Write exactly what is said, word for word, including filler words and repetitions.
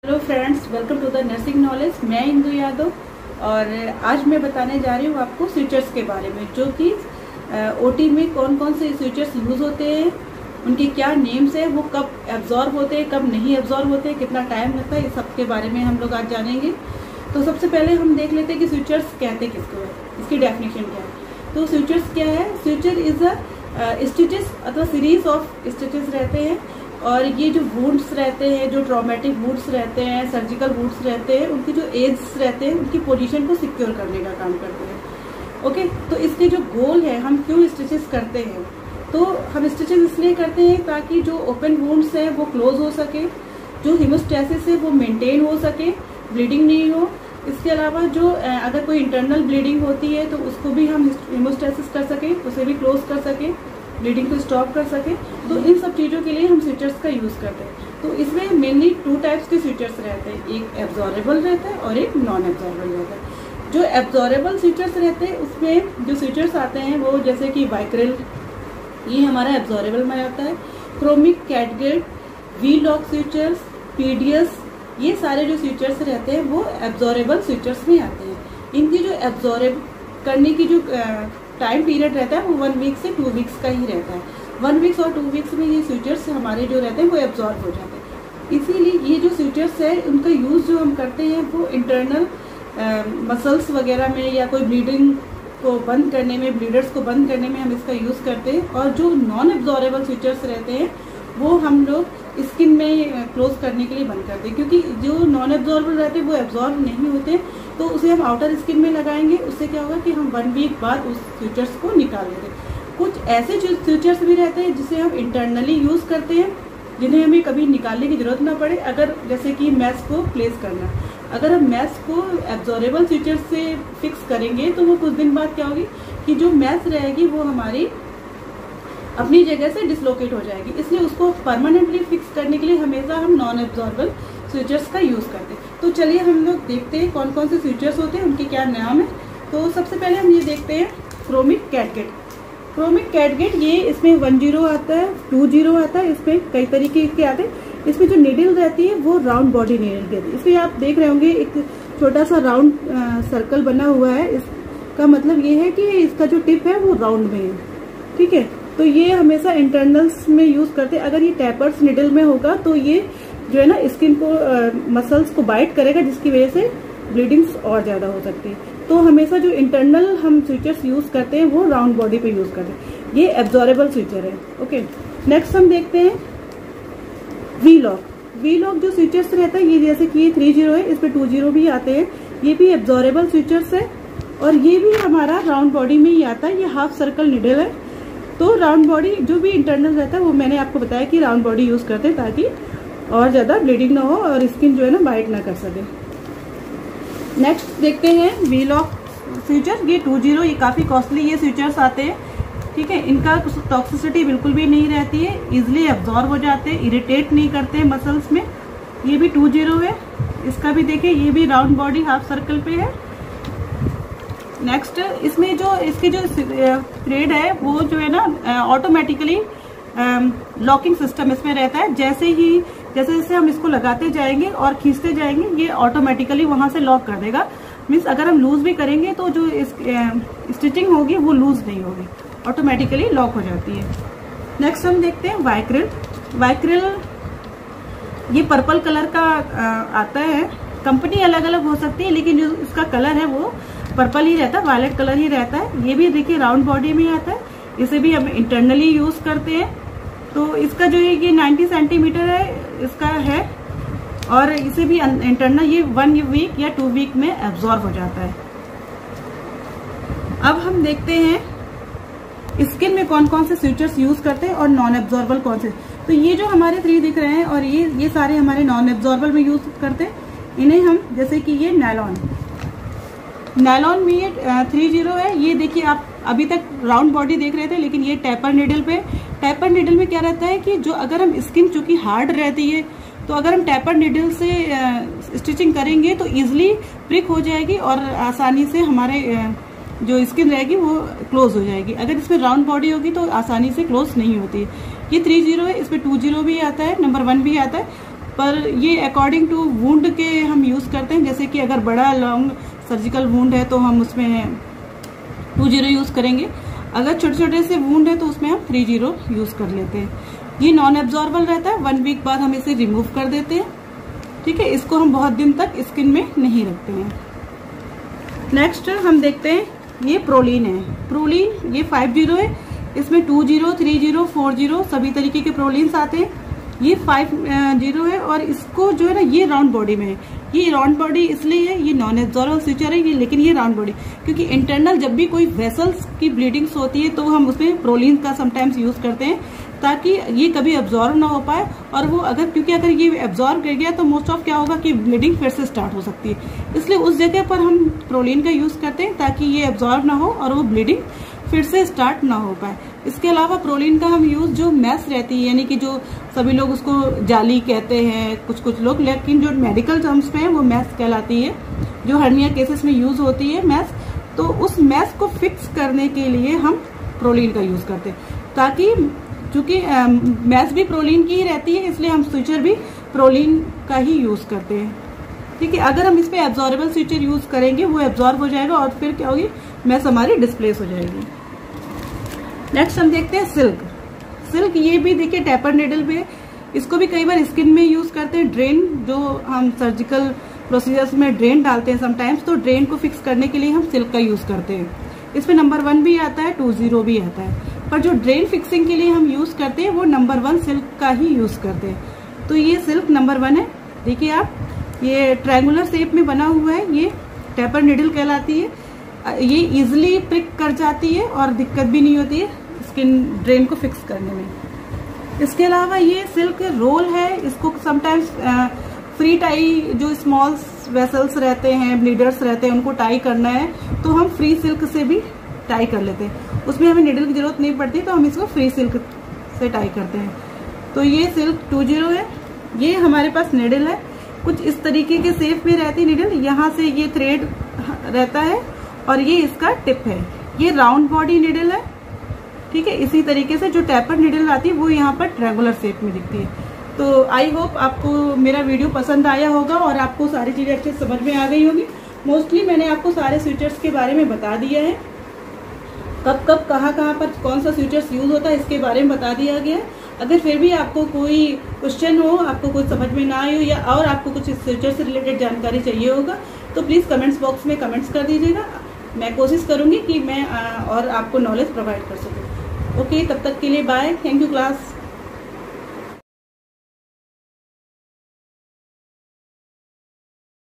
Hello friends, welcome to the nursing knowledge. मैं इंदु यादव और आज मैं बताने जा रही हूँ आपको स्विचर्स के बारे में, जो कि ओटी में कौन कौन से स्विचर्स यूज़ होते हैं, उनके क्या नेम्स है, वो कब एब्जॉर्ब होते हैं, कब नहीं एब्जॉर्ब होते हैं, कितना टाइम लगता है, इस सब के बारे में हम लोग आज जानेंगे। तो सबसे पहले हम देख लेते हैं कि स्विचर्स कहते किसको है, इसकी डेफिनेशन क्या है। तो स्विचर्स क्या है? स्विचर इज अ स्टिचेस अथवा सीरीज ऑफ स्टिचेस रहते हैं, और ये जो वुंड्स रहते हैं, जो ट्रॉमेटिक वुंड्स रहते हैं, सर्जिकल वुंड्स रहते हैं, उनके जो एड्स रहते हैं उनकी पोजीशन को सिक्योर करने का काम करते हैं। ओके, तो इसके जो गोल है, हम क्यों स्टिचेस करते हैं? तो हम स्टिचेस इसलिए करते हैं ताकि जो ओपन वुंड्स है वो क्लोज हो सके, जो हेमोस्टैसिस है वो मेंटेन हो सके, ब्लीडिंग नहीं हो। इसके अलावा जो अगर कोई इंटरनल ब्लीडिंग होती है तो उसको भी हम हेमोस्टैसिस कर सके, उसे भी क्लोज कर सके, ब्लीडिंग को स्टॉप कर सके। तो इन सब चीज़ों के लिए हम स्विचर्स का यूज़ करते हैं। तो इसमें मेनली टू टाइप्स के स्विचर्स रहते हैं, एक एब्जॉर्बेबल रहता है और एक नॉन एब्जॉर्बेबल रहता है। जो एब्जॉर्बेबल स्विचर्स रहते हैं उसमें जो स्विचर्स आते हैं वो जैसे कि वाइक्रिल, ये हमारा एब्जॉर्बेबल में आता है। Chromic catgut, V lock sutures, PDS, ये सारे जो स्विचर्स रहते हैं वो एब्जॉर्बेबल स्विचर्स में आते हैं। इनकी जो एब्जॉर्ब करने की जो टाइम पीरियड रहता है वो वन वीक से टू वीक्स का ही रहता है। वन वीक्स और टू वीक्स में ये स्विचर्स हमारे जो रहते हैं वो एब्जॉर्ब हो जाते हैं। इसीलिए ये जो स्विचर्स है उनका यूज़ जो हम करते हैं वो इंटरनल मसल्स वगैरह में या कोई ब्लीडिंग को बंद करने में, ब्लीडर्स को बंद करने में हम इसका यूज़ करते हैं। और जो नॉन एब्जॉर्बेबल स्विचर्स रहते हैं वो हम लोग स्किन में क्लोज करने के लिए बंद करते हैं, क्योंकि जो नॉन एब्जॉर्बेबल रहते हैं वो एब्जॉर्ब नहीं होते, तो उसे हम आउटर स्किन में लगाएंगे। उससे क्या होगा कि हम वन वीक बाद उस स्विचर्स को निकाल देंगे। कुछ ऐसे स्विचर्स भी रहते हैं जिसे हम इंटरनली यूज़ करते हैं, जिन्हें हमें कभी निकालने की जरूरत ना पड़े। अगर जैसे कि मैश को प्लेस करना, अगर हम मैश को एब्जॉर्बेबल स्विचर्स से फिक्स करेंगे तो वो कुछ दिन बाद क्या होगी कि जो मैश रहेगी वो हमारी अपनी जगह से डिसलोकेट हो जाएगी। इसलिए उसको परमानेंटली फिक्स करने के लिए हमेशा हम नॉन एब्जॉर्बेबल स्विचर्स का यूज़ करते हैं। तो चलिए हम लोग देखते हैं कौन कौन से स्विचर्स होते हैं, उनके क्या नाम है। तो सबसे पहले हम ये देखते हैं क्रोमिक कैटगेट। क्रोमिक कैटगेट, ये इसमें वन जीरो आता है, टू जीरो आता है, इसमें कई तरीके के आते हैं। इसमें जो नीडल रहती है वो राउंड बॉडी नीडल रहती है। इसमें आप देख रहे होंगे एक छोटा सा राउंड सर्कल बना हुआ है, इसका मतलब ये है कि इसका जो टिप है वो राउंड में है। ठीक है, तो ये हमेशा इंटरनल्स में यूज करते हैं। अगर ये टैपर्स निडल में होगा तो ये जो है ना स्किन को, मसल्स को बाइट करेगा, जिसकी वजह से ब्लीडिंग्स और ज्यादा हो सकती है। तो हमेशा जो इंटरनल हम स्विचर्स यूज करते हैं वो राउंड बॉडी पे यूज करते हैं। ये एब्जॉर्बेबल स्विचर है। ओके, नेक्स्ट हम देखते हैं वी लॉक। वी लॉक जो स्विचर्स रहता है, ये जैसे कि ये थ्री जीरो है, इसमें टू जीरो भी आते हैं। ये भी एब्जॉर्बेबल स्विचर्स है और ये भी हमारा राउंड बॉडी में ही आता है। ये हाफ सर्कल निडल है। तो राउंड बॉडी जो भी इंटरनल रहता है वो मैंने आपको बताया कि राउंड बॉडी यूज करते हैं ताकि और ज्यादा ब्लीडिंग ना हो और स्किन जो है ना बाइट ना कर सके। नेक्स्ट देखते हैं वी लॉक स्विचर। ये टू जीरो, ये काफी कॉस्टली ये स्विचर्स आते हैं। ठीक है, इनका टॉक्सिसिटी बिल्कुल भी नहीं रहती है, इजिली एब्जॉर्ब हो जाते हैं, इरिटेट नहीं करते मसल्स में। ये भी टू जीरो है, इसका भी देखिए, ये भी राउंड बॉडी हाफ सर्कल पे है। नेक्स्ट, इसमें जो इसकी जो थ्रेड है वो जो है ना ऑटोमेटिकली लॉकिंग सिस्टम इसमें रहता है। जैसे ही जैसे जैसे हम इसको लगाते जाएंगे और खींचते जाएंगे, ये ऑटोमेटिकली वहां से लॉक कर देगा। मीन्स अगर हम लूज भी करेंगे तो जो स्टिचिंग होगी वो लूज नहीं होगी, ऑटोमेटिकली लॉक हो जाती है। नेक्स्ट हम देखते हैं वाइक्रिल। वाइक्रिल ये पर्पल कलर का आ, आता है। कंपनी अलग अलग हो सकती है लेकिन जो इसका कलर है वो पर्पल ही रहता है, वायलेट कलर ही रहता है। ये भी देखिए राउंड बॉडी में आता है। इसे भी हम इंटरनली यूज करते हैं। तो इसका जो है ये नाइन्टी सेंटीमीटर है इसका है, और इसे भी इंटरनल ये वन वीक या टू वीक में एब्जॉर्ब हो जाता है। अब हम देखते हैं स्किन में कौन कौन से स्विचर्स यूज करते हैं और नॉन एब्जॉर्बल कौन से। तो ये जो हमारे थ्री दिख रहे हैं और ये ये सारे हमारे नॉन एब्जॉर्बल में यूज करते हैं। इन्हें हम, जैसे कि ये नायलॉन, नायलॉन में ये थ्री जीरो है। ये देखिए, आप अभी तक राउंड बॉडी देख रहे थे लेकिन ये टैपर निडल पे। टैपर निडल में क्या रहता है कि जो अगर हम स्किन चूंकि हार्ड रहती है तो अगर हम टैपर निडल से स्टिचिंग करेंगे तो इजिली प्रिक हो जाएगी और आसानी से हमारे जो स्किन रहेगी वो क्लोज हो जाएगी। अगर इसमें राउंड बॉडी होगी तो आसानी से क्लोज नहीं होती। ये थ्री जीरो है, इसमें टू जीरो भी आता है, नंबर वन भी आता है। पर ये अकॉर्डिंग टू वुंड के हम यूज़ करते हैं। जैसे कि अगर बड़ा लॉन्ग सर्जिकल वुंड है तो हम उसमें टू जीरो यूज़ करेंगे, अगर छोटे छोटे से वुंड है तो उसमें हम थ्री जीरो यूज़ कर लेते हैं। ये नॉन एब्जॉर्बल रहता है, वन वीक बाद हम इसे रिमूव कर देते हैं। ठीक है, इसको हम बहुत दिन तक स्किन में नहीं रखते हैं। नेक्स्ट हम देखते हैं, ये प्रोलीन है। प्रोलीन ये फाइव जीरो है, इसमें two zero, three zero, four zero सभी तरीके के प्रोलीन्स आते हैं। ये फाइव जीरो है और इसको जो है ना ये राउंड बॉडी में है। ये राउंड बॉडी इसलिए है, ये नॉन एब्जॉर्बल स्यूचर है ये, लेकिन ये राउंड बॉडी क्योंकि इंटरनल जब भी कोई वेसल्स की ब्लीडिंग्स होती है तो हम उसमें प्रोलीन का समटाइम्स यूज करते हैं ताकि ये कभी एब्जॉर्ब ना हो पाए। और वो अगर क्योंकि अगर ये एब्जॉर्ब कर गया तो मोस्ट ऑफ क्या होगा कि ब्लीडिंग फिर से स्टार्ट हो सकती है, इसलिए उस जगह पर हम प्रोलीन का यूज करते हैं ताकि ये एब्जॉर्ब ना हो और वो ब्लीडिंग फिर से स्टार्ट ना हो पाए। इसके अलावा प्रोलीन का हम यूज जो मैस रहती है, यानी कि जो सभी लोग उसको जाली कहते हैं कुछ कुछ लोग, लेकिन जो मेडिकल टर्म्स में है वो मैस कहलाती है, जो हर्निया केसेस में यूज होती है मैस। तो उस मैस को फिक्स करने के लिए हम प्रोलीन का यूज करते हैं, ताकि चूंकि मैस भी प्रोलीन की ही रहती है इसलिए हम स्यूचर भी प्रोलीन का ही यूज करते हैं। ठीक है, अगर हम इस पे एब्जॉर्बल स्यूचर यूज करेंगे वो एब्जॉर्ब हो जाएगा और फिर क्या होगी, मैस हमारी डिस्प्लेस हो जाएगी। नेक्स्ट हम देखते हैं सिल्क। सिल्क ये भी देखिए टैपर निडल पे, इसको भी कई बार स्किन में यूज करते हैं। ड्रेन जो हम सर्जिकल प्रोसीजर्स में ड्रेन डालते हैं समटाइम्स, तो ड्रेन को फिक्स करने के लिए हम सिल्क का यूज करते हैं। इसमें नंबर वन भी आता है, टू जीरो भी आता है, पर जो ड्रेन फिक्सिंग के लिए हम यूज करते हैं वो नंबर वन सिल्क का ही यूज करते हैं। तो ये सिल्क नंबर वन है। देखिए आप, ये ट्रायंगुलर शेप में बना हुआ है, ये टैपर निडल कहलाती है। ये इजिली प्रिक कर जाती है और दिक्कत भी नहीं होती है स्किन ड्रेन को फिक्स करने में। इसके अलावा ये सिल्क रोल है, इसको समटाइम्स फ्री टाई जो स्मॉल वेसल्स रहते हैं, ब्लीडर्स रहते हैं, उनको टाई करना है तो हम फ्री सिल्क से भी टाई कर लेते हैं, उसमें हमें निडल की जरूरत नहीं पड़ती, तो हम इसको फ्री सिल्क से टाई करते हैं। तो ये सिल्क टू जीरो है। ये हमारे पास निडल है, कुछ इस तरीके के शेप में रहती है निडल, यहाँ से ये थ्रेड रहता है और ये इसका टिप है। ये राउंड बॉडी निडल है। ठीक है, इसी तरीके से जो टैपर निडल आती है वो यहाँ पर ट्रायंगुलर शेप में दिखती है। तो आई होप आपको मेरा वीडियो पसंद आया होगा और आपको सारी चीजें अच्छे से समझ में आ गई होगी। मोस्टली मैंने आपको सारे स्यूचर्स के बारे में बता दिया है, कब कब कहाँ कहाँ पर कौन सा स्यूचर्स यूज होता है इसके बारे में बता दिया गया है। अगर फिर भी आपको कोई क्वेश्चन हो, आपको कुछ समझ में ना आए हो या और आपको कुछ स्यूचर से रिलेटेड जानकारी चाहिए होगा तो प्लीज़ कमेंट्स बॉक्स में कमेंट्स कर दीजिएगा। मैं कोशिश करूँगी कि मैं और आपको नॉलेज प्रोवाइड कर सकूँ। ओके, तब तक के लिए बाय। Thank you class.